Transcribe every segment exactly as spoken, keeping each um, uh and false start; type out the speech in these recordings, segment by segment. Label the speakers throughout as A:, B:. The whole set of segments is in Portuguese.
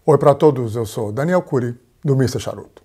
A: Oi para todos, eu sou Daniel Cury, do mister Charuto.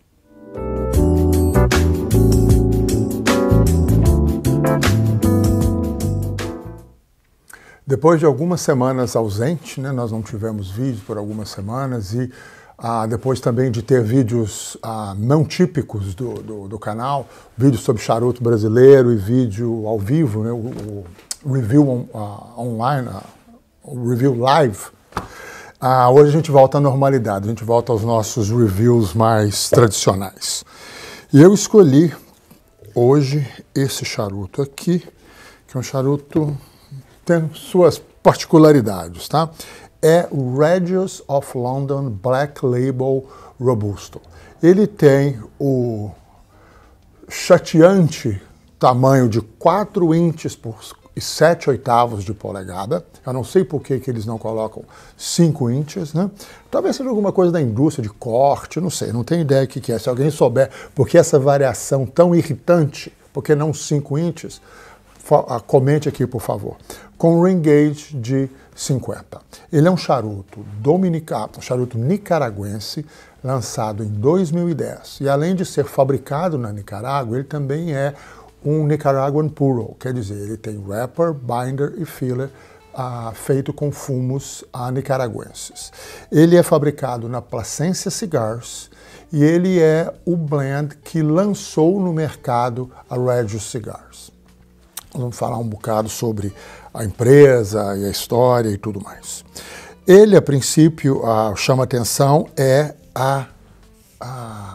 A: Depois de algumas semanas ausente, né, nós não tivemos vídeos por algumas semanas e ah, depois também de ter vídeos ah, não típicos do, do, do canal, vídeo sobre charuto brasileiro e vídeo ao vivo, né, o, o review on, uh, online, uh, o review live, ah, hoje a gente volta à normalidade, a gente volta aos nossos reviews mais tradicionais. E eu escolhi hoje esse charuto aqui, que é um charuto tem suas particularidades, tá? É o Regius of London Black Label Robusto. Ele tem o chateante tamanho de quatro inches por sete oitavos de polegada. Eu não sei por que, que eles não colocam cinco inches, né? Talvez seja alguma coisa da indústria de corte, não sei, não tenho ideia do que, que é. Se alguém souber por que essa variação tão irritante, por que não cinco inches, comente aqui, por favor. Com ring gauge de cinquenta. Ele é um charuto dominicano, um charuto nicaragüense, lançado em dois mil e dez. E além de ser fabricado na Nicarágua, ele também é um Nicaraguan Puro, quer dizer, ele tem wrapper, binder e filler ah, feito com fumos ah, nicaragüenses. Ele é fabricado na Plasencia Cigars e ele é o blend que lançou no mercado a Regius Cigars. Vamos falar um bocado sobre a empresa e a história e tudo mais. Ele, a princípio, a, chama atenção é a, a,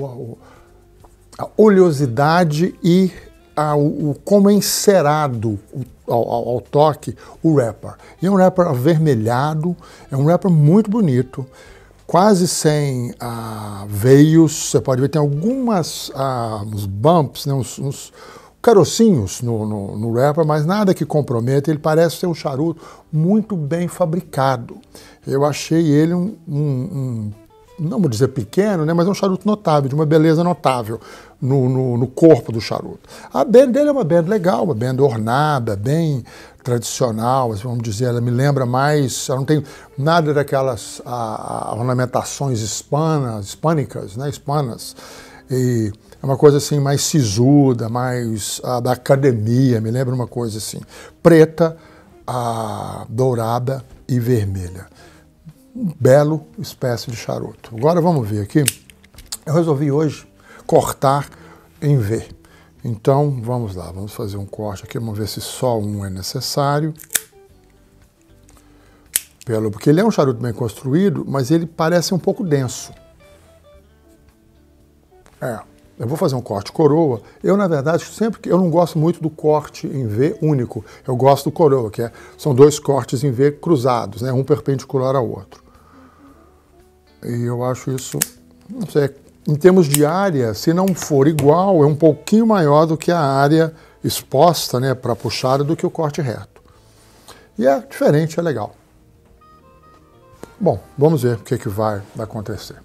A: a oleosidade e a, o, o como é encerado ao, ao, ao toque o wrapper. E é um wrapper avermelhado, é um wrapper muito bonito, quase sem ah, veios. Você pode ver, tem algumas ah, uns bumps, né, uns, uns carocinhos no, no, no wrapper, mas nada que comprometa. Ele parece ser um charuto muito bem fabricado. Eu achei ele um, um, um não vou dizer pequeno, né, mas é um charuto notável, de uma beleza notável no, no, no corpo do charuto. A band dele é uma band legal, uma band ornada, bem tradicional, vamos dizer, ela me lembra mais, ela não tem nada daquelas a, a ornamentações hispanas, hispânicas, né, hispanas, e é uma coisa assim mais sisuda, mais ah, da academia, me lembra uma coisa assim, preta, ah, dourada e vermelha. Um belo espécie de charuto. Agora vamos ver aqui. Eu resolvi hoje cortar em V. Então vamos lá, vamos fazer um corte aqui, vamos ver se só um é necessário. Pelo, porque ele é um charuto bem construído, mas ele parece um pouco denso. É. Eu vou fazer um corte coroa. Eu, na verdade, sempre que eu não gosto muito do corte em V único. Eu gosto do coroa, que é, são dois cortes em V cruzados, né, um perpendicular ao outro. E eu acho isso, não sei, em termos de área, se não for igual, é um pouquinho maior do que a área exposta, né, para puxada do que o corte reto. E é diferente, é legal. Bom, vamos ver o que, que vai acontecer.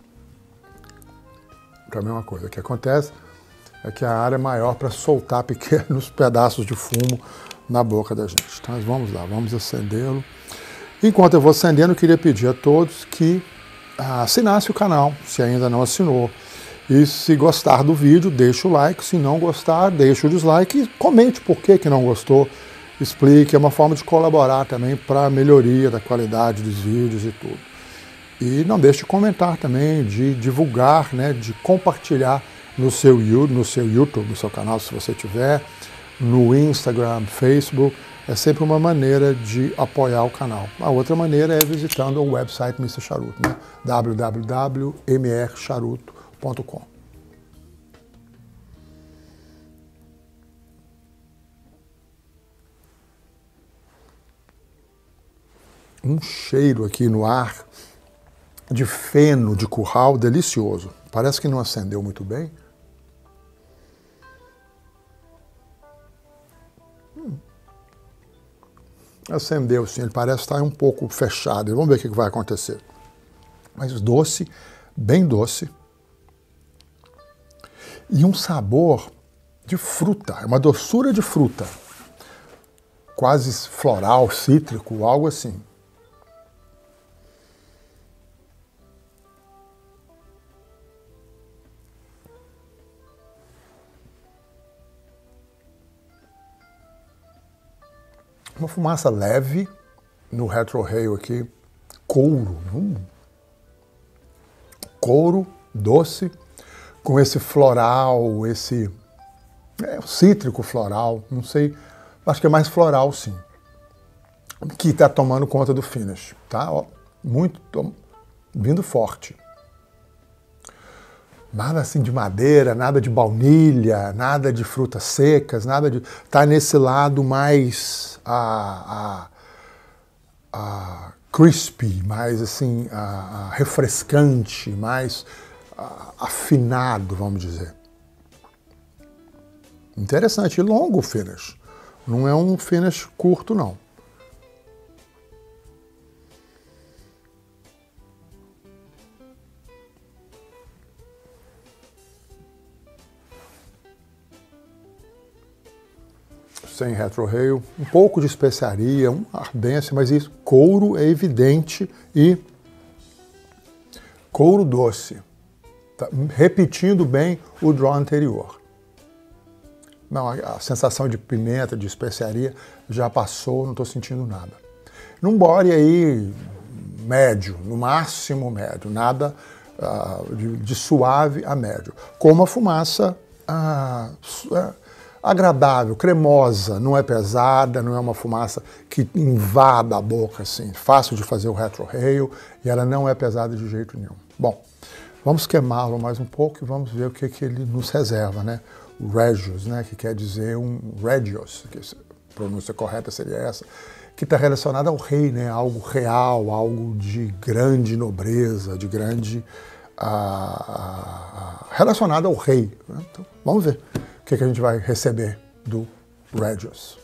A: A mesma coisa. O que acontece é que a área é maior para soltar pequenos pedaços de fumo na boca da gente. Então, vamos lá, vamos acendê-lo. Enquanto eu vou acendendo, eu queria pedir a todos que ah, assinassem o canal, se ainda não assinou. E se gostar do vídeo, deixa o like. Se não gostar, deixa o dislike e comente por que, que não gostou. Explique, é uma forma de colaborar também para a melhoria da qualidade dos vídeos e tudo. E não deixe de comentar também, de divulgar, né, de compartilhar no seu, no seu YouTube, no seu canal, se você tiver, no Instagram, Facebook. É sempre uma maneira de apoiar o canal. A outra maneira é visitando o website mister Charuto, né, w w w ponto m r charuto ponto com. Um cheiro aqui no ar de feno de curral delicioso. Parece que não acendeu muito bem. Hum. Acendeu sim, ele parece estar um pouco fechado. Vamos ver o que vai acontecer. Mas doce, bem doce. E um sabor de fruta, é uma doçura de fruta. Quase floral, cítrico, algo assim. Uma fumaça leve no retrohail aqui, couro, hum. couro doce, com esse floral, esse é, cítrico floral, não sei, acho que é mais floral sim, que está tomando conta do finish, tá? Ó, muito, tô, vindo forte. Nada assim de madeira, nada de baunilha, nada de frutas secas, nada de... Tá nesse lado mais a, a, a crispy, mais assim, a, a refrescante, mais a, afinado, vamos dizer. Interessante, e longo o finish. Não é um finish curto, não. Sem retrohail, um pouco de especiaria, uma ardência, mas isso, couro é evidente e couro doce, tá? Repetindo bem o draw anterior. Não, a sensação de pimenta, de especiaria já passou, não estou sentindo nada. Num body aí médio, no máximo médio, nada uh, de, de suave a médio, com uma fumaça uh, uh, agradável, cremosa, não é pesada, não é uma fumaça que invada a boca, assim, fácil de fazer o retrohail, e ela não é pesada de jeito nenhum. Bom, vamos queimá-lo mais um pouco e vamos ver o que, que ele nos reserva, né? O Regios, né? Que quer dizer um Regios, que a pronúncia correta seria essa, que está relacionado ao rei, né? Algo real, algo de grande nobreza, de grande... Uh, relacionado ao rei. Né? Então, vamos ver o que, que a gente vai receber do Regios.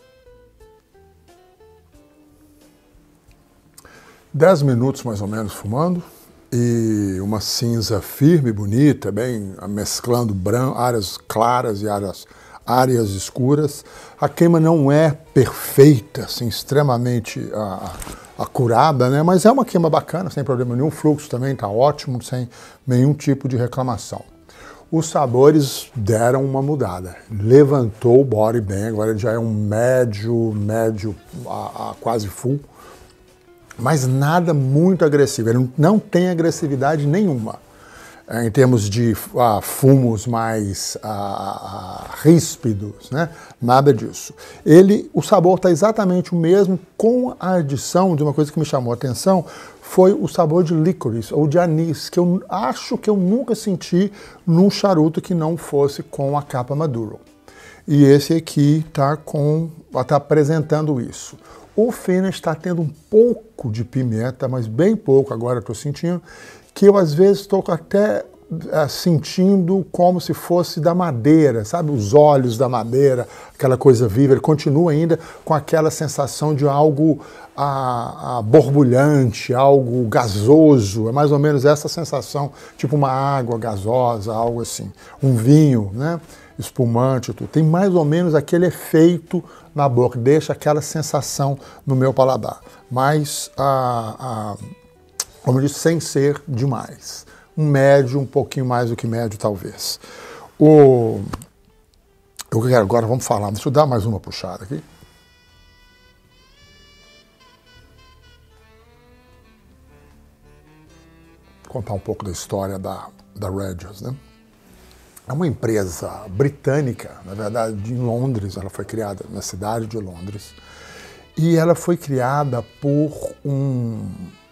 A: Dez minutos mais ou menos fumando e uma cinza firme, bonita, bem mesclando branco, áreas claras e áreas, áreas escuras. A queima não é perfeita, assim, extremamente uh, acurada, né? Mas é uma queima bacana, sem problema nenhum. O fluxo também está ótimo, sem nenhum tipo de reclamação. Os sabores deram uma mudada. Levantou o body bem, agora já é um médio, médio a, a quase full, mas nada muito agressivo. Ele não tem agressividade nenhuma. Em termos de ah, fumos mais ah, ah, ríspidos, né? Nada disso. Ele, o sabor está exatamente o mesmo, com a adição de uma coisa que me chamou a atenção, foi o sabor de licorice, ou de anis, que eu acho que eu nunca senti num charuto que não fosse com a capa Maduro. E esse aqui está tá apresentando isso. O finish está tendo um pouco de pimenta, mas bem pouco agora estou sentindo, que eu às vezes estou até é, sentindo como se fosse da madeira, sabe? Os olhos da madeira, aquela coisa viva. Ele continua ainda com aquela sensação de algo a, a borbulhante, algo gasoso. É mais ou menos essa sensação, tipo uma água gasosa, algo assim. Um vinho, né? Espumante, tudo. Tem mais ou menos aquele efeito na boca, deixa aquela sensação no meu paladar. Mas a... a como eu disse, sem ser demais. Um médio, um pouquinho mais do que médio, talvez. O... Eu quero agora, vamos falar, deixa eu dar mais uma puxada aqui. Contar um pouco da história da, da Regios, né? É uma empresa britânica, na verdade, em Londres, ela foi criada na cidade de Londres, e ela foi criada por um...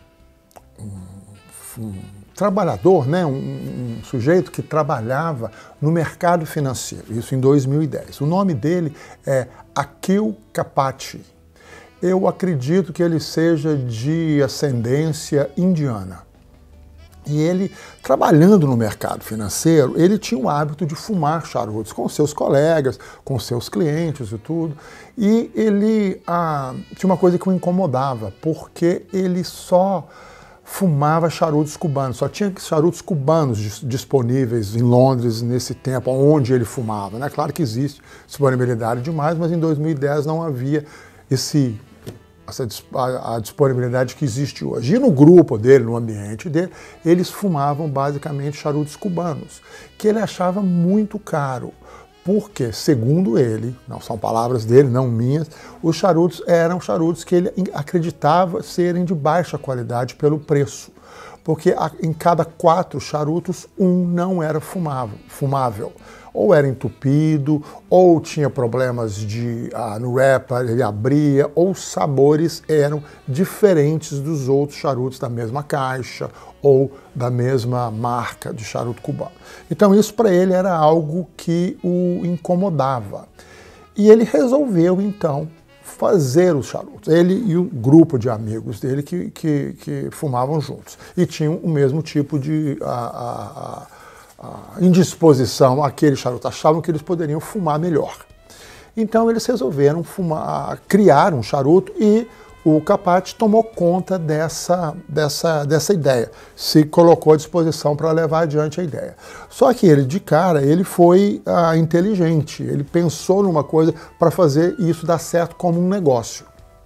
A: Um, um trabalhador, né, um, um sujeito que trabalhava no mercado financeiro, isso em dois mil e dez. O nome dele é Akhil Kapati. Eu acredito que ele seja de ascendência indiana. E ele, trabalhando no mercado financeiro, ele tinha o hábito de fumar charutos com seus colegas, com seus clientes e tudo. E ele ah, tinha uma coisa que o incomodava, porque ele só fumava charutos cubanos, só tinha charutos cubanos disponíveis em Londres nesse tempo, onde ele fumava, né? Claro que existe disponibilidade demais, mas em dois mil e dez não havia esse, essa, a, a disponibilidade que existe hoje. E no grupo dele, no ambiente dele, eles fumavam basicamente charutos cubanos, que ele achava muito caro, porque, segundo ele, não são palavras dele, não minhas, os charutos eram charutos que ele acreditava serem de baixa qualidade pelo preço. Porque em cada quatro charutos, um não era fumável. fumável. Ou era entupido, ou tinha problemas de, ah, no wrapper, ele abria, ou os sabores eram diferentes dos outros charutos da mesma caixa ou da mesma marca de charuto cubano. Então isso para ele era algo que o incomodava. E ele resolveu então fazer os charutos. Ele e um grupo de amigos dele que, que, que fumavam juntos. E tinham o mesmo tipo de a, a, a indisposição àquele charuto. Achavam que eles poderiam fumar melhor. Então eles resolveram fumar, criar um charuto e o Capatti tomou conta dessa, dessa, dessa ideia, se colocou à disposição para levar adiante a ideia. Só que ele, de cara, ele foi ah, inteligente, ele pensou numa coisa para fazer isso dar certo como um negócio.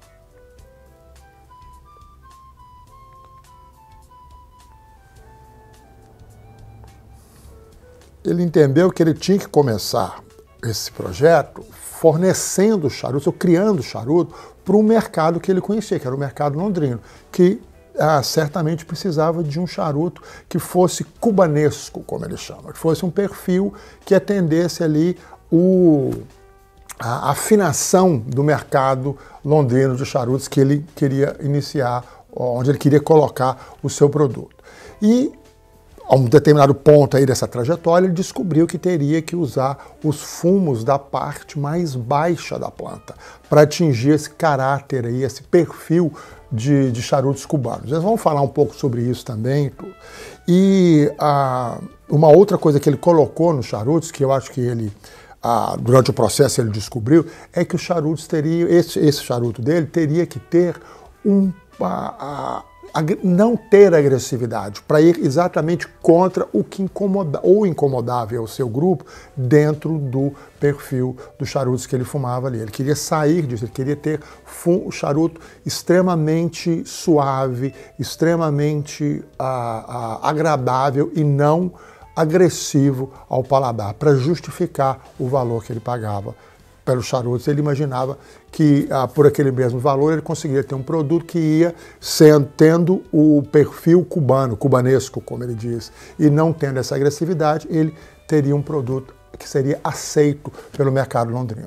A: Ele entendeu que ele tinha que começar esse projeto fornecendo charutos, ou criando charuto, para um mercado que ele conhecia, que era o mercado londrino, que ah, certamente precisava de um charuto que fosse cubanesco, como ele chama, que fosse um perfil que atendesse ali o, a afinação do mercado londrino de charutos que ele queria iniciar, onde ele queria colocar o seu produto. E a um determinado ponto aí dessa trajetória, ele descobriu que teria que usar os fumos da parte mais baixa da planta para atingir esse caráter aí, esse perfil de, de charutos cubanos. Nós vamos falar um pouco sobre isso também. E ah, uma outra coisa que ele colocou nos charutos, que eu acho que ele, ah, durante o processo ele descobriu, é que os charutos teriam, esse, esse charuto dele teria que ter um... Ah, ah, não ter agressividade, para ir exatamente contra o que incomoda, ou incomodava o seu grupo dentro do perfil dos charutos que ele fumava ali. Ele queria sair disso, ele queria ter um charuto extremamente suave, extremamente ah, ah, agradável e não agressivo ao paladar, para justificar o valor que ele pagava pelos charutos. Ele imaginava que ah, por aquele mesmo valor ele conseguiria ter um produto que ia sendo, tendo o perfil cubano, cubanesco, como ele diz, e não tendo essa agressividade, ele teria um produto que seria aceito pelo mercado londrino.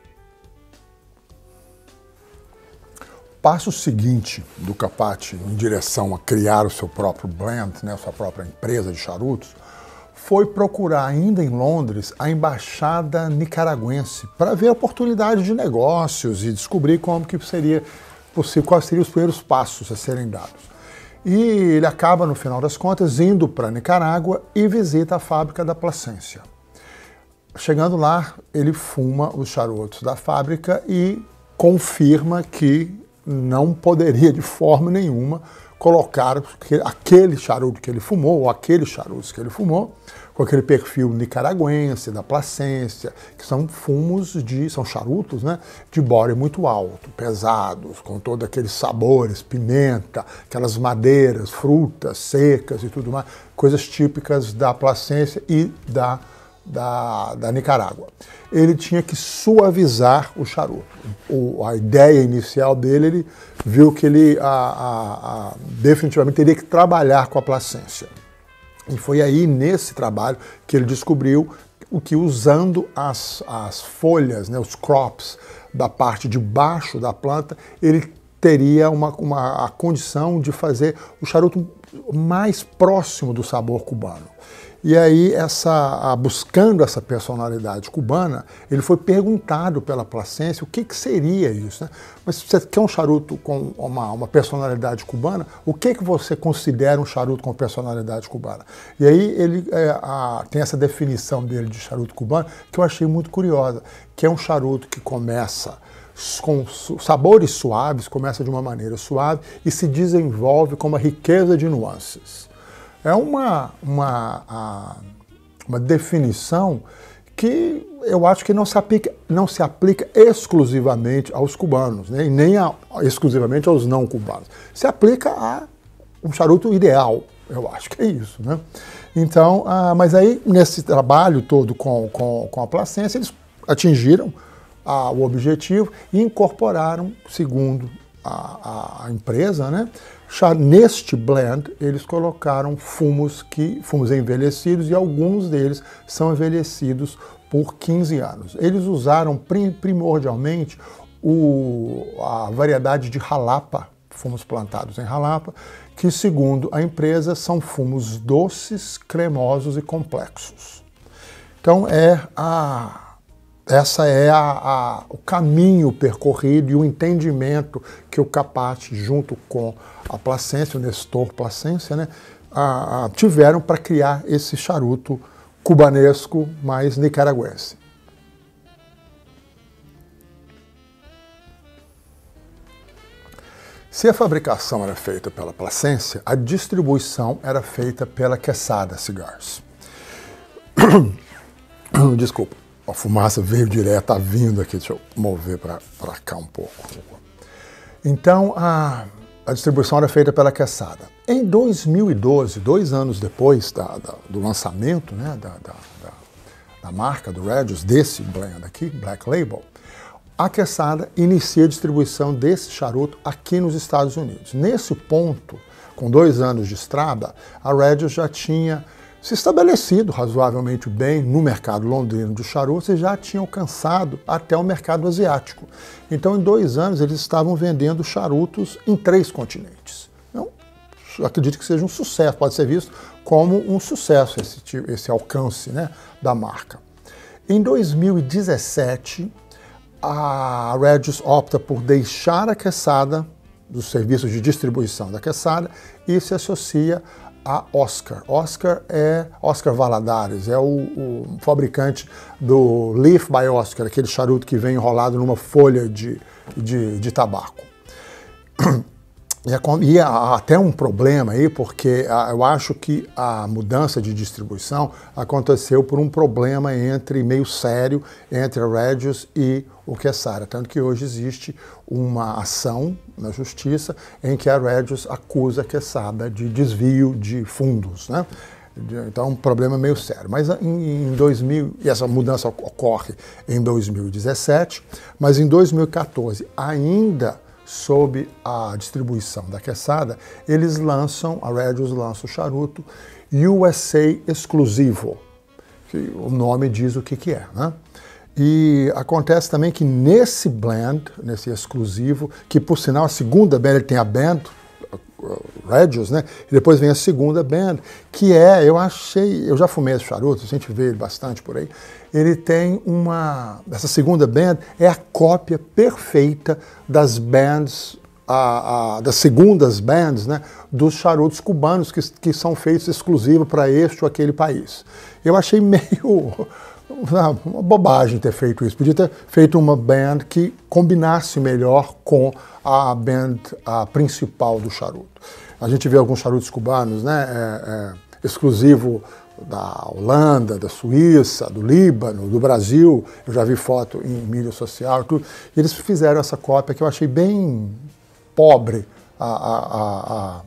A: O passo seguinte do Capatti em direção a criar o seu próprio blend, né, a sua própria empresa de charutos, foi procurar ainda em Londres a embaixada nicaragüense para ver oportunidades de negócios e descobrir como que seria possível, quais seriam os primeiros passos a serem dados. E ele acaba, no final das contas, indo para Nicarágua e visita a fábrica da Plasencia. Chegando lá, ele fuma os charutos da fábrica e confirma que não poderia de forma nenhuma colocar aquele charuto que ele fumou, ou aqueles charutos que ele fumou, com aquele perfil nicaragüense, da Plasencia, que são fumos de, são charutos, né, de bore muito alto, pesados, com todos aqueles sabores, pimenta, aquelas madeiras, frutas secas e tudo mais, coisas típicas da Plasencia e da Da, da Nicarágua. Ele tinha que suavizar o charuto. O, a ideia inicial dele, ele viu que ele a, a, a, definitivamente teria que trabalhar com a Plasencia. E foi aí, nesse trabalho, que ele descobriu o que, usando as, as folhas, né, os crops da parte de baixo da planta, ele teria uma, uma, a condição de fazer o charuto mais próximo do sabor cubano. E aí, essa, buscando essa personalidade cubana, ele foi perguntado pela Plasencia o que, que seria isso, né? Mas se você quer um charuto com uma, uma personalidade cubana, o que, que você considera um charuto com personalidade cubana? E aí ele é, a, tem essa definição dele de charuto cubano que eu achei muito curiosa, que é um charuto que começa com sabores suaves, começa de uma maneira suave e se desenvolve com uma riqueza de nuances. É uma, uma, uma definição que eu acho que não se aplica, não se aplica exclusivamente aos cubanos, né? E nem a, exclusivamente aos não cubanos. Se aplica a um charuto ideal, Eu acho que é isso, né? Então, ah, mas aí, nesse trabalho todo com, com, com a Placência, eles atingiram ah, o objetivo e incorporaram, segundo a, a empresa, né? Neste blend, eles colocaram fumos, que, fumos envelhecidos, e alguns deles são envelhecidos por quinze anos. Eles usaram primordialmente o, a variedade de Jalapa, fumos plantados em Jalapa, que, segundo a empresa, são fumos doces, cremosos e complexos. Então, é a... Essa é a, a, o caminho percorrido e o entendimento que o Capatti, junto com a Placência, o Nestor Placência, né, a, a, tiveram para criar esse charuto cubanesco mais nicaragüense. Se a fabricação era feita pela Placência, a distribuição era feita pela Quesada Cigars. Desculpa. A fumaça veio direto, está vindo aqui, deixa eu mover para cá um pouco. Então, a, a distribuição era feita pela Quesada. Em dois mil e doze, dois anos depois da, da, do lançamento, né, da, da, da, da marca, do Regius, desse blend aqui, Black Label, a Quesada inicia a distribuição desse charuto aqui nos Estados Unidos. Nesse ponto, com dois anos de estrada, a Regius já tinha se estabelecido razoavelmente bem no mercado londrino de charutos e já tinha alcançado até o mercado asiático. Então, em dois anos, eles estavam vendendo charutos em três continentes. Então, eu acredito que seja um sucesso, pode ser visto como um sucesso esse, esse alcance, né, da marca. Em dois mil e dezessete, a Regius opta por deixar a Quesada, dos serviços de distribuição da Quesada, e se associa a Oscar. Oscar é Oscar Valadares, é o, o fabricante do Leaf by Oscar, aquele charuto que vem enrolado numa folha de, de, de tabaco. E há até um problema aí, porque eu acho que a mudança de distribuição aconteceu por um problema entre meio sério entre a Regius e o Quesada, tanto que hoje existe uma ação na justiça em que a Regius acusa a Quesada de desvio de fundos, né? Então é um problema meio sério. Mas em dois mil, e essa mudança ocorre em dois mil e dezessete, mas em dois mil e quatorze, ainda sob a distribuição da Quesada, eles lançam, a Regius lança o charuto U S A exclusivo, que o nome diz o que que é, né? E acontece também que nesse blend, nesse exclusivo, que por sinal a segunda band, ele tem a band, Regius, né? E depois vem a segunda band, que é, eu achei, eu já fumei esse charuto, a gente vê ele bastante por aí, ele tem uma, essa segunda band é a cópia perfeita das bands, a, a, das segundas bands, né, dos charutos cubanos que, que são feitos exclusivos para este ou aquele país. Eu achei meio uma bobagem ter feito isso. Podia ter feito uma band que combinasse melhor com a band a principal do charuto. A gente vê alguns charutos cubanos, né, é, é, exclusivo da Holanda, da Suíça, do Líbano, do Brasil. Eu já vi foto em mídia social e tudo. E eles fizeram essa cópia que eu achei bem pobre a, a,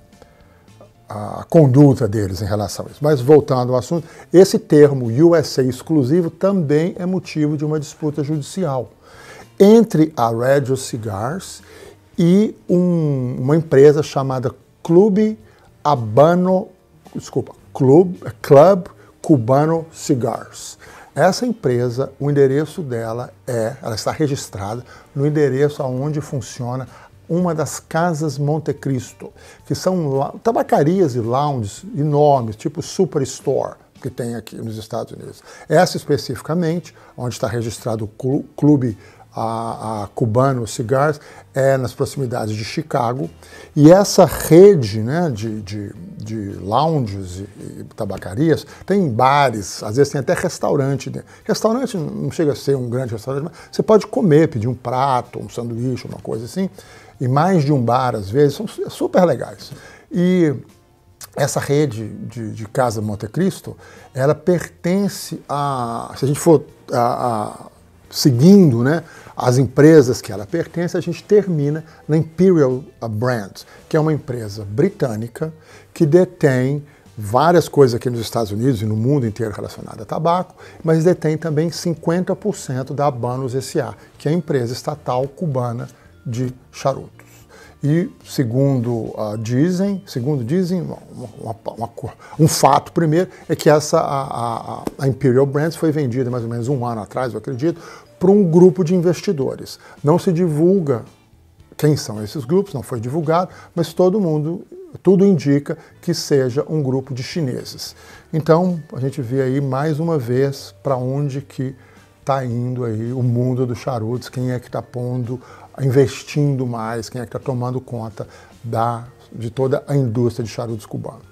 A: a, a conduta deles em relação a isso. Mas voltando ao assunto, esse termo U S A exclusivo também é motivo de uma disputa judicial entre a Regius Cigars e um, uma empresa chamada Club Habano, desculpa, Club, Club Cubano Cigars. Essa empresa, o endereço dela é, ela está registrada no endereço onde funciona uma das casas Monte Cristo, que são tabacarias e lounges enormes, tipo Superstore, que tem aqui nos Estados Unidos. Essa especificamente, onde está registrado o Clube a, a Cubano Cigars, é nas proximidades de Chicago, e essa rede, né, de, de, de lounges e, e tabacarias tem bares, às vezes tem até restaurante. Né? Restaurante não chega a ser um grande restaurante, mas você pode comer, pedir um prato, um sanduíche, uma coisa assim, e mais de um bar, às vezes, são super legais. E essa rede de, de Casa Monte Cristo, ela pertence a, se a gente for a, a seguindo, né, as empresas que ela pertence, a gente termina na Imperial Brands, que é uma empresa britânica que detém várias coisas aqui nos Estados Unidos e no mundo inteiro relacionadas a tabaco, mas detém também cinquenta por cento da Habanos S A, que é a empresa estatal cubana de charutos. E segundo uh, dizem, segundo dizem, uma, uma, uma, um fato primeiro é que essa a, a, a Imperial Brands foi vendida mais ou menos um ano atrás, eu acredito, para um grupo de investidores. Não se divulga quem são esses grupos, não foi divulgado, mas todo mundo, tudo indica que seja um grupo de chineses. Então a gente vê aí mais uma vez para onde que está indo aí o mundo dos charutos, quem é que está pondo, investindo mais, quem é que está tomando conta da, de toda a indústria de charutos cubano.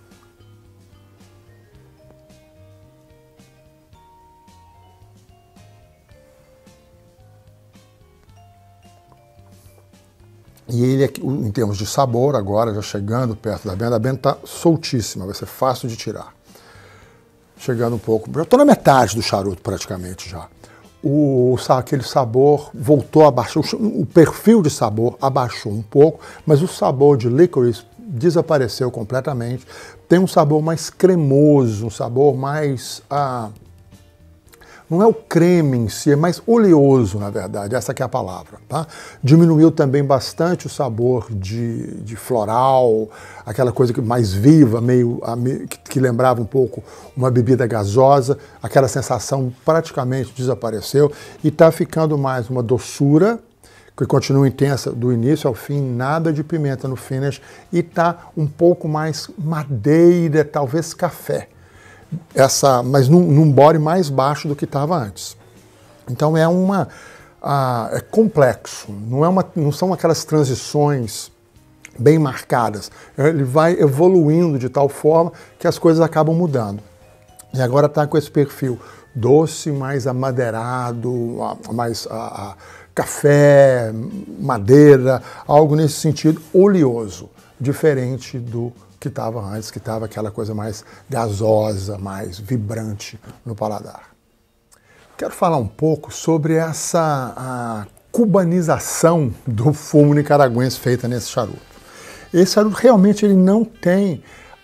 A: E ele, em termos de sabor, agora já chegando perto da Bento, a Bento está soltíssima, vai ser fácil de tirar. Chegando um pouco, já estou na metade do charuto praticamente já. O, aquele sabor voltou a baixar, o perfil de sabor abaixou um pouco, mas o sabor de licorice desapareceu completamente. Tem um sabor mais cremoso, um sabor mais... Ah, não é o creme em si, é mais oleoso, na verdade, essa que é a palavra. Tá? Diminuiu também bastante o sabor de, de floral, aquela coisa mais viva, meio, que, que lembrava um pouco uma bebida gasosa, aquela sensação praticamente desapareceu e está ficando mais uma doçura, que continua intensa do início ao fim, nada de pimenta no finish, e está um pouco mais madeira, talvez café. Essa, mas num, num body mais baixo do que estava antes. Então é uma uh, é complexo, não, é uma, não são aquelas transições bem marcadas. Ele vai evoluindo de tal forma que as coisas acabam mudando. E agora está com esse perfil doce, mais amadeirado, mais uh, uh, café, madeira, algo nesse sentido oleoso, diferente do que estava antes, que estava aquela coisa mais gasosa, mais vibrante no paladar. Quero falar um pouco sobre essa a cubanização do fumo nicaragüense feita nesse charuto. Esse charuto realmente ele não tem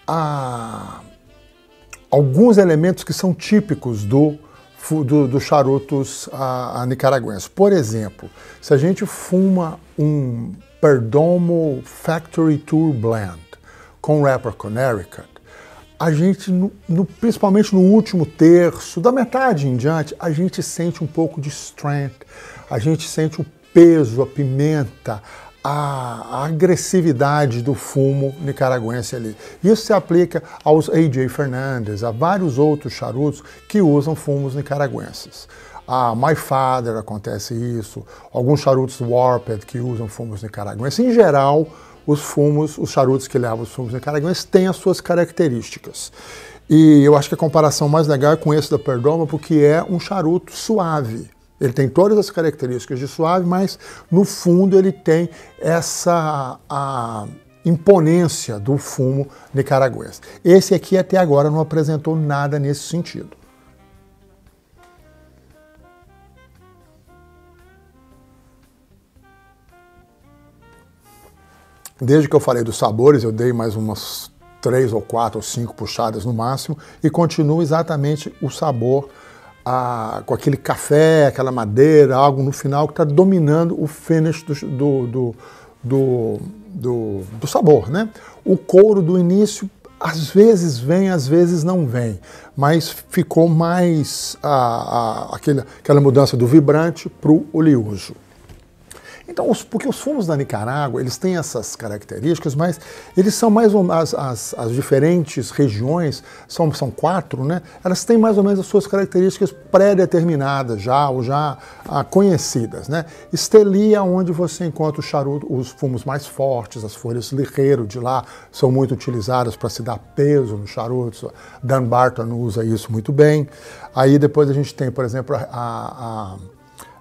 A: a, alguns elementos que são típicos do do, dos charutos a, a nicaragüenses. Por exemplo, se a gente fuma um Perdomo Factory Tour Blend com Wrapper Connecticut, a gente, no, no, principalmente no último terço, da metade em diante, a gente sente um pouco de strength, a gente sente o peso, a pimenta, a, a agressividade do fumo nicaragüense ali. Isso se aplica aos A J Fernandez, a vários outros charutos que usam fumos nicaragüenses. A My Father acontece isso, alguns charutos Warped que usam fumos nicaragüenses. Em geral, os fumos, os charutos que levam os fumos nicaragüenses têm as suas características. E eu acho que a comparação mais legal é com esse da Perdomo, porque é um charuto suave. Ele tem todas as características de suave, mas no fundo ele tem essa a imponência do fumo nicaragüense. Esse aqui até agora não apresentou nada nesse sentido. Desde que eu falei dos sabores, eu dei mais umas três ou quatro ou cinco puxadas no máximo e continua exatamente o sabor ah, com aquele café, aquela madeira, algo no final que está dominando o finish do, do, do, do, do, do sabor, né? O couro do início às vezes vem, às vezes não vem, mas ficou mais ah, ah, aquele, aquela mudança do vibrante para o oleoso. Então, os, porque os fumos da Nicarágua, eles têm essas características, mas eles são mais ou menos, as, as diferentes regiões, são, são quatro, né? Elas têm mais ou menos as suas características pré-determinadas já, ou já ah, conhecidas, né? Esteli é onde você encontra o charuto, os fumos mais fortes, as folhas lirreiro de lá são muito utilizadas para se dar peso nos charutos. Dan Barton usa isso muito bem. Aí depois a gente tem, por exemplo, a... a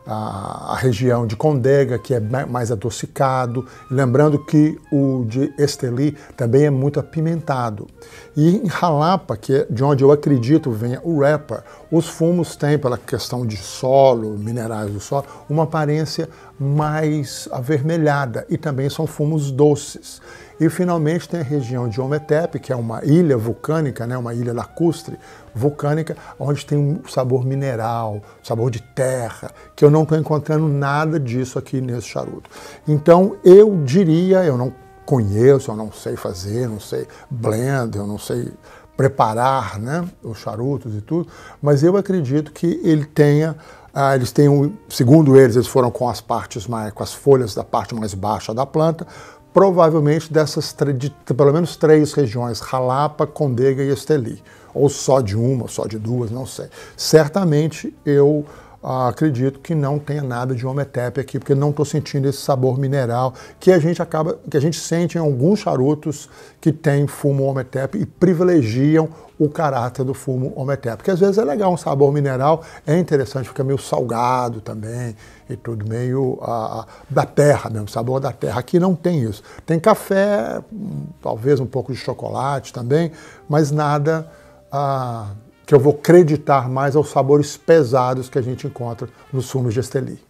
A: a, a região de Condega, que é mais adocicado. Lembrando que o de Esteli também é muito apimentado. E em Jalapa, que é de onde eu acredito venha o wrapper, os fumos têm, pela questão de solo, minerais do solo, uma aparência mais avermelhada e também são fumos doces. E finalmente tem a região de Ometepe, que é uma ilha vulcânica, né, uma ilha lacustre vulcânica, onde tem um sabor mineral, sabor de terra, que eu não estou encontrando nada disso aqui nesse charuto. Então eu diria, eu não conheço, eu não sei fazer, não sei blend, eu não sei preparar, né, os charutos e tudo, mas eu acredito que ele tenha, ah, eles têm, um, segundo eles, eles foram com as partes mais, com as folhas da parte mais baixa da planta, provavelmente dessas, de, pelo menos três regiões, Jalapa, Condega e Esteli, ou só de uma, ou só de duas, não sei. Certamente eu ah, acredito que não tenha nada de Ometepe aqui, porque não estou sentindo esse sabor mineral que a gente acaba, que a gente sente em alguns charutos que tem fumo Ometepe e privilegiam o caráter do fumo Ometepe, porque às vezes é legal um sabor mineral, é interessante, fica meio salgado também e tudo meio ah, da terra mesmo, sabor da terra. Aqui não tem isso. Tem café, talvez um pouco de chocolate também, mas nada ah, que eu vou acreditar mais aos sabores pesados que a gente encontra nos fumos de Esteli.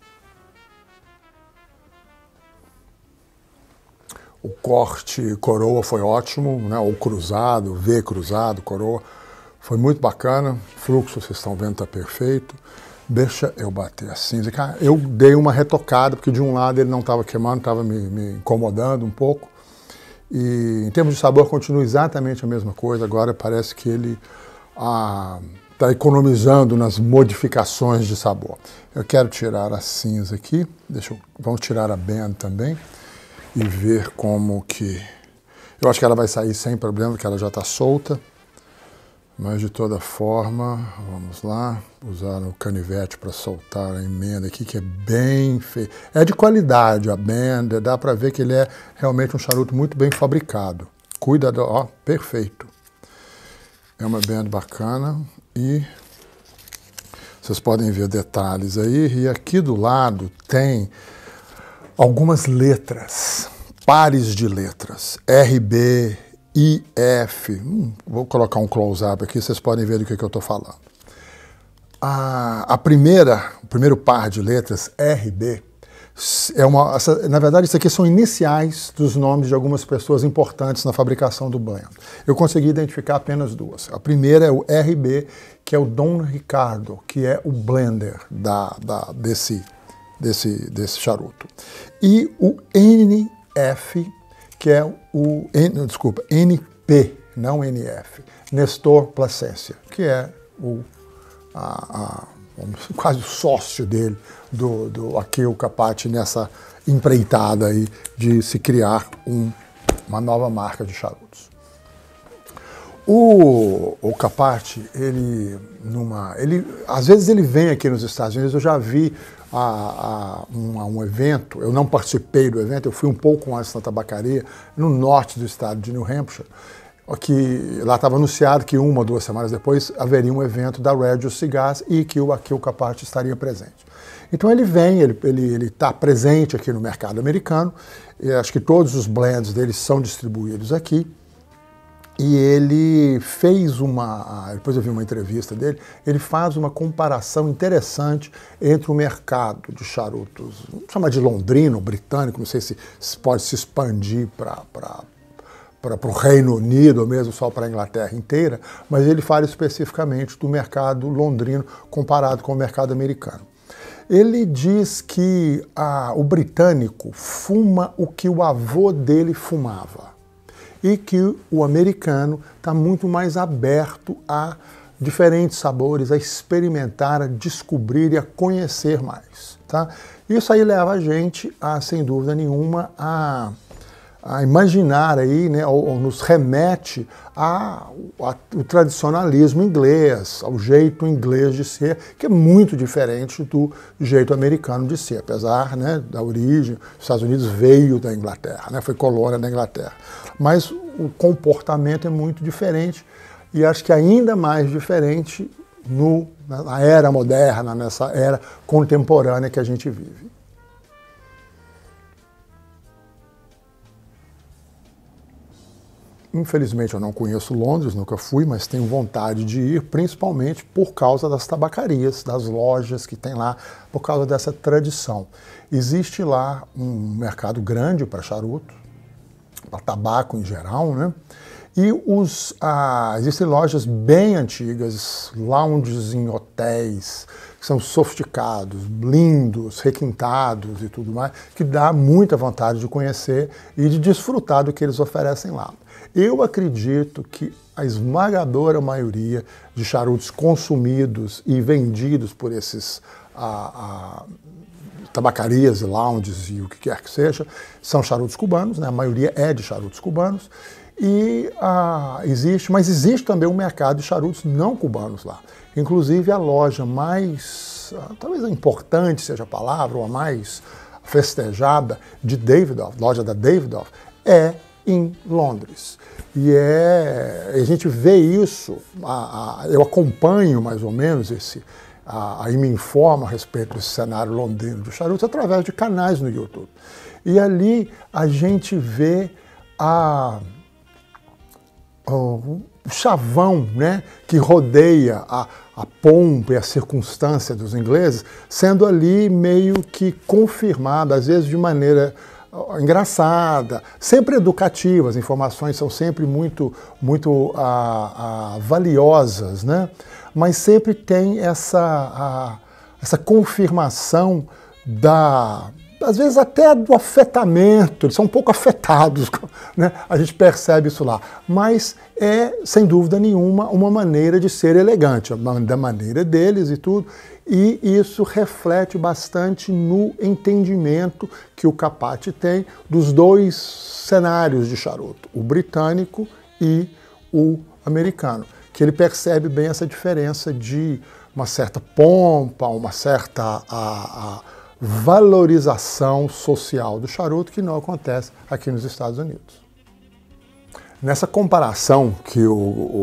A: O corte coroa foi ótimo, né? O cruzado, V cruzado, coroa, foi muito bacana. O fluxo, vocês estão vendo, está perfeito. Deixa eu bater a cinza. Eu dei uma retocada, porque de um lado ele não estava queimando, estava me, me incomodando um pouco. E em termos de sabor, continua exatamente a mesma coisa. Agora parece que ele está ah, economizando nas modificações de sabor. Eu quero tirar a cinza aqui. Deixa eu, vamos tirar a band também. E ver como que... Eu acho que ela vai sair sem problema, porque ela já está solta. Mas de toda forma, vamos lá, usar o canivete para soltar a emenda aqui, que é bem feio. É de qualidade a banda, dá para ver que ele é realmente um charuto muito bem fabricado. Cuida do... Ó, perfeito. É uma banda bacana e vocês podem ver detalhes aí. E aqui do lado tem algumas letras, pares de letras, R B, I F, hum, vou colocar um close-up aqui, vocês podem ver do que, que eu estou falando. A, a primeira, o primeiro par de letras, R B, é uma, essa, na verdade isso aqui são iniciais dos nomes de algumas pessoas importantes na fabricação do blend. Eu consegui identificar apenas duas. A primeira é o R B, que é o Dom Ricardo, que é o blender da, da, desse Desse, desse charuto. E o N F, que é o, N, desculpa, N P, não N F, Nestor Plasencia, que é o a, a, quase o sócio dele, do, do Akio Capatti, nessa empreitada aí de se criar um, uma nova marca de charutos. O, o Capatti, ele, numa, ele, às vezes ele vem aqui nos Estados Unidos, eu já vi a, a, um, a um evento, eu não participei do evento, eu fui um pouco antes na tabacaria, no norte do estado de New Hampshire, que lá estava anunciado que uma ou duas semanas depois haveria um evento da Regius Cigars e que o Akio Capatti estaria presente. Então ele vem, ele está ele, ele tá presente aqui no mercado americano, e acho que todos os blends dele são distribuídos aqui. E ele fez uma, depois eu vi uma entrevista dele, ele faz uma comparação interessante entre o mercado de charutos, vamos chamar de londrino, britânico, não sei se, se pode se expandir para o Reino Unido ou mesmo só para a Inglaterra inteira, mas ele fala especificamente do mercado londrino comparado com o mercado americano. Ele diz que ah, o britânico fuma o que o avô dele fumava. E que o americano está muito mais aberto a diferentes sabores, a experimentar, a descobrir e a conhecer mais. Tá? Isso aí leva a gente, a, sem dúvida nenhuma, a, a imaginar aí, né, ou, ou nos remete ao tradicionalismo inglês, ao jeito inglês de ser, que é muito diferente do jeito americano de ser, apesar, né, da origem, os Estados Unidos veio da Inglaterra, né, foi colônia da Inglaterra. Mas o comportamento é muito diferente e acho que ainda mais diferente no, na era moderna, nessa era contemporânea que a gente vive. Infelizmente eu não conheço Londres, nunca fui, mas tenho vontade de ir, principalmente por causa das tabacarias, das lojas que tem lá, por causa dessa tradição. Existe lá um mercado grande para charuto, para tabaco em geral, né? E os, ah, existem lojas bem antigas, lounges em hotéis, que são sofisticados, lindos, requintados e tudo mais, que dá muita vontade de conhecer e de desfrutar do que eles oferecem lá. Eu acredito que a esmagadora maioria de charutos consumidos e vendidos por esses ah, ah, tabacarias, lounges e o que quer que seja, são charutos cubanos, né? A maioria é de charutos cubanos. E ah, existe, mas existe também um mercado de charutos não cubanos lá. Inclusive a loja mais, ah, talvez a importante seja a palavra, ou a mais festejada de Davidoff, loja da Davidoff, é em Londres. E é, a gente vê isso, a, a, eu acompanho mais ou menos esse, a, aí me informo a respeito desse cenário londrino de charutos através de canais no YouTube. E ali a gente vê a o chavão, né, que rodeia a, a pompa e a circunstância dos ingleses, sendo ali meio que confirmada, às vezes de maneira engraçada, sempre educativa, as informações são sempre muito, muito ah, ah, valiosas, né? Mas sempre tem essa, ah, essa confirmação da... às vezes até do afetamento, eles são um pouco afetados, né? A gente percebe isso lá. Mas é, sem dúvida nenhuma, uma maneira de ser elegante, da maneira deles e tudo, e isso reflete bastante no entendimento que o Capatti tem dos dois cenários de charuto, o britânico e o americano, que ele percebe bem essa diferença de uma certa pompa, uma certa... A, a, valorização social do charuto que não acontece aqui nos Estados Unidos. Nessa comparação que o,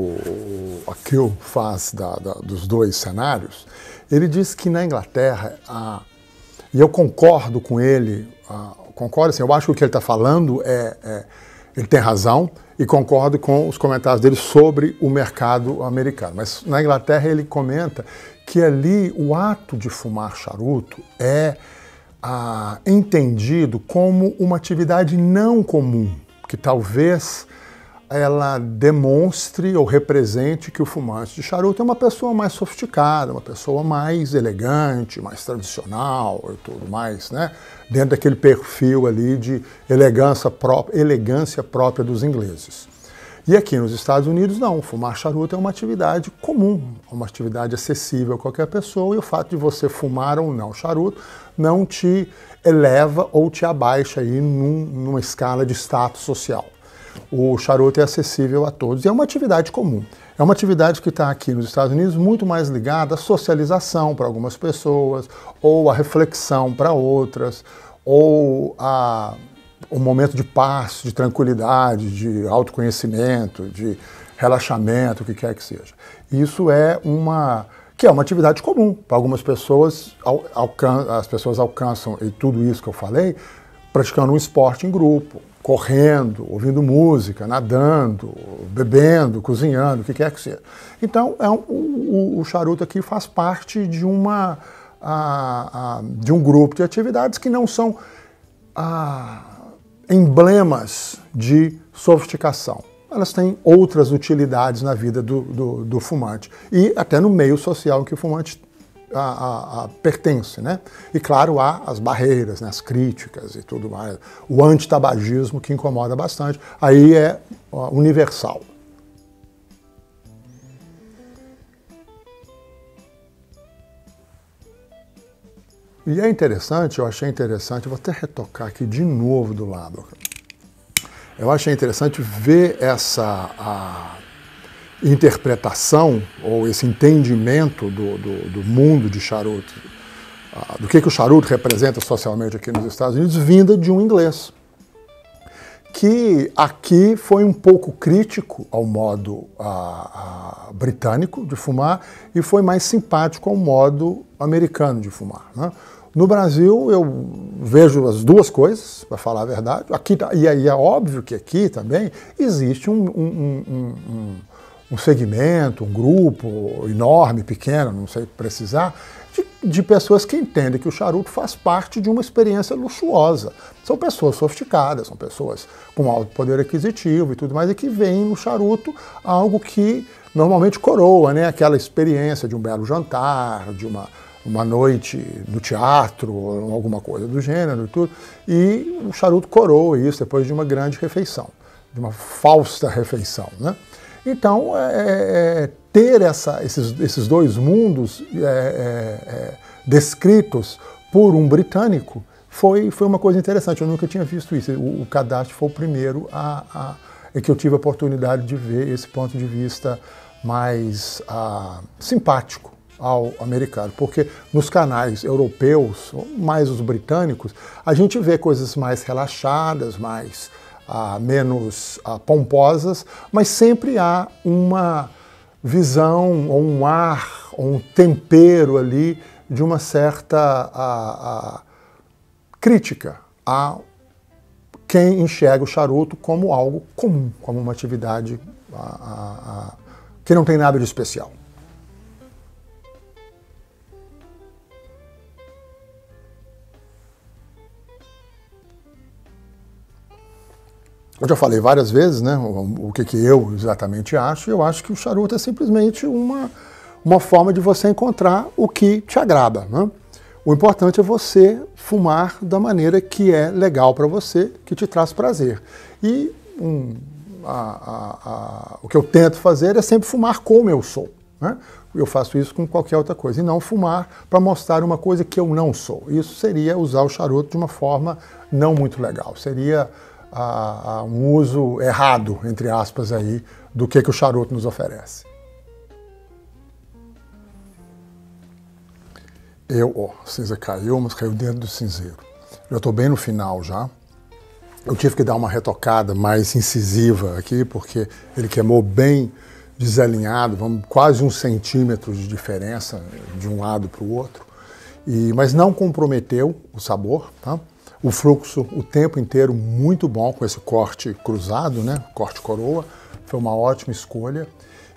A: o, o Akil faz da, da, dos dois cenários, ele diz que na Inglaterra, a, e eu concordo com ele, a, concordo assim, eu acho que o que ele está falando é, é, ele tem razão, e concordo com os comentários dele sobre o mercado americano. Mas na Inglaterra ele comenta que ali o ato de fumar charuto é ah, entendido como uma atividade não comum, que talvez ela demonstre ou represente que o fumante de charuto é uma pessoa mais sofisticada, uma pessoa mais elegante, mais tradicional e tudo mais, né? Dentro daquele perfil ali de elegância própria, elegância própria dos ingleses. E aqui nos Estados Unidos, não. Fumar charuto é uma atividade comum, uma atividade acessível a qualquer pessoa, e o fato de você fumar ou não charuto não te eleva ou te abaixa aí num, numa escala de status social. O charuto é acessível a todos e é uma atividade comum. É uma atividade que está aqui nos Estados Unidos muito mais ligada à socialização para algumas pessoas, ou à reflexão para outras, ou a um momento de paz, de tranquilidade, de autoconhecimento, de relaxamento, o que quer que seja. Isso é uma, que é uma atividade comum. Para algumas pessoas, alcan as pessoas alcançam e tudo isso que eu falei, praticando um esporte em grupo, correndo, ouvindo música, nadando, bebendo, cozinhando, o que quer que seja. Então, é um, o, o charuto aqui faz parte de, uma, a, a, de um grupo de atividades que não são a, emblemas de sofisticação. Elas têm outras utilidades na vida do, do, do fumante e até no meio social em que o fumante a, a, a, pertence, né? E claro, há as barreiras, né, as críticas e tudo mais, o antitabagismo que incomoda bastante, aí é ó, universal. E é interessante, eu achei interessante, vou até retocar aqui de novo do lado. Eu achei interessante ver essa a interpretação ou esse entendimento do, do, do mundo de charuto, do que, que o charuto representa socialmente aqui nos Estados Unidos, vinda de um inglês, que aqui foi um pouco crítico ao modo a, a, britânico de fumar e foi mais simpático ao modo americano de fumar, né? No Brasil, eu vejo as duas coisas, para falar a verdade. Aqui, e aí é óbvio que aqui também existe um, um, um, um, um segmento, um grupo enorme, pequeno, não sei precisar, de, de pessoas que entendem que o charuto faz parte de uma experiência luxuosa. São pessoas sofisticadas, são pessoas com alto poder aquisitivo e tudo mais, e que veem no charuto algo que normalmente coroa, né? Aquela experiência de um belo jantar, de uma... uma noite no teatro, ou alguma coisa do gênero e tudo, e o charuto coroa isso depois de uma grande refeição, de uma falsa refeição, né? Então, é, é, ter essa, esses, esses dois mundos é, é, é, descritos por um britânico foi, foi uma coisa interessante, eu nunca tinha visto isso. O, o Kadash foi o primeiro a, a, em que eu tive a oportunidade de ver esse ponto de vista mais a, simpático ao americano, porque nos canais europeus, mais os britânicos, a gente vê coisas mais relaxadas, mais ah, menos ah, pomposas, mas sempre há uma visão, ou um ar, ou um tempero ali de uma certa ah, ah, crítica a quem enxerga o charuto como algo comum, como uma atividade ah, ah, ah, que não tem nada de especial. Eu já falei várias vezes, né, o que, que eu exatamente acho. Eu acho que o charuto é simplesmente uma, uma forma de você encontrar o que te agrada, né? O importante é você fumar da maneira que é legal para você, que te traz prazer. E um, a, a, a, o que eu tento fazer é sempre fumar como eu sou, né? Eu faço isso com qualquer outra coisa, e não fumar para mostrar uma coisa que eu não sou. Isso seria usar o charuto de uma forma não muito legal. Seria A, a um uso errado, entre aspas, aí, do que, que o charuto nos oferece. Eu, ó, a cinza caiu, mas caiu dentro do cinzeiro. Eu estou bem no final já. Eu tive que dar uma retocada mais incisiva aqui, porque ele queimou bem desalinhado, vamos, quase um centímetro de diferença de um lado para o outro. E, mas não comprometeu o sabor, tá? O fluxo o tempo inteiro muito bom com esse corte cruzado, né? Corte coroa, foi uma ótima escolha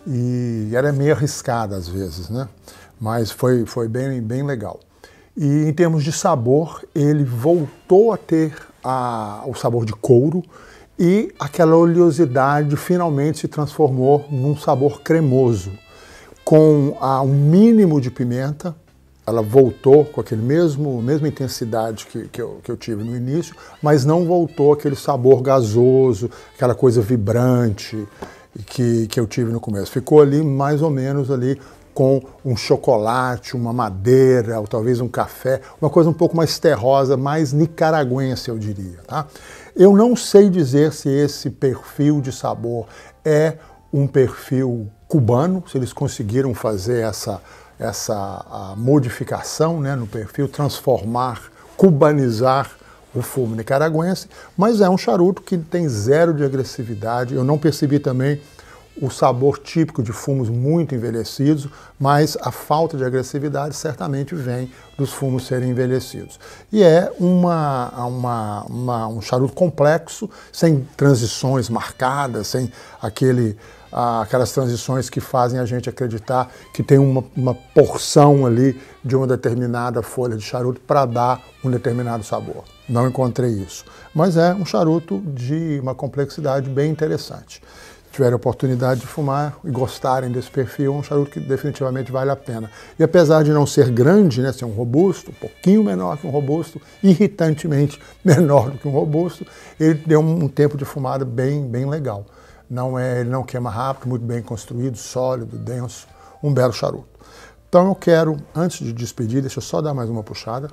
A: e ela é meio arriscada às vezes, né? Mas foi, foi bem, bem legal. E em termos de sabor, ele voltou a ter a, o sabor de couro e aquela oleosidade finalmente se transformou num sabor cremoso, com a, um mínimo de pimenta. Ela voltou com aquele mesmo mesma intensidade que, que, eu, que eu tive no início, mas não voltou aquele sabor gasoso, aquela coisa vibrante que, que eu tive no começo. Ficou ali mais ou menos ali com um chocolate, uma madeira, ou talvez um café, uma coisa um pouco mais terrosa, mais nicaragüense, eu diria, tá? Eu não sei dizer se esse perfil de sabor é um perfil cubano, se eles conseguiram fazer essa essa a modificação, né, no perfil, transformar, cubanizar o fumo nicaragüense, mas é um charuto que tem zero de agressividade. Eu não percebi também o sabor típico de fumos muito envelhecidos, mas a falta de agressividade certamente vem dos fumos serem envelhecidos. E é uma, uma, uma, um charuto complexo, sem transições marcadas, sem aquele... aquelas transições que fazem a gente acreditar que tem uma, uma porção ali de uma determinada folha de charuto para dar um determinado sabor. Não encontrei isso. Mas é um charuto de uma complexidade bem interessante. Se tiverem a oportunidade de fumar e gostarem desse perfil, é um charuto que definitivamente vale a pena. E apesar de não ser grande, né, ser um robusto, um pouquinho menor que um robusto, irritantemente menor do que um robusto, ele deu um tempo de fumada bem, bem legal. Não é, ele não queima rápido, muito bem construído, sólido, denso, um belo charuto. Então eu quero, antes de despedir, deixa eu só dar mais uma puxada.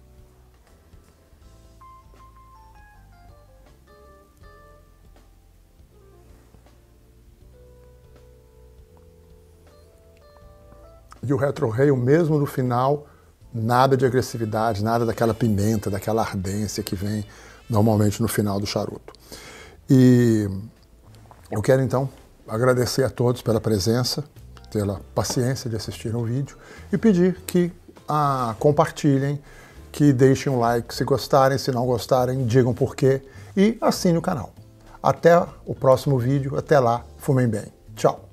A: E o retroreio mesmo no final, nada de agressividade, nada daquela pimenta, daquela ardência que vem normalmente no final do charuto. E eu quero então agradecer a todos pela presença, pela paciência de assistir ao vídeo e pedir que ah, compartilhem, que deixem um like se gostarem, se não gostarem, digam por quê e assinem o canal. Até o próximo vídeo, até lá, fumem bem. Tchau!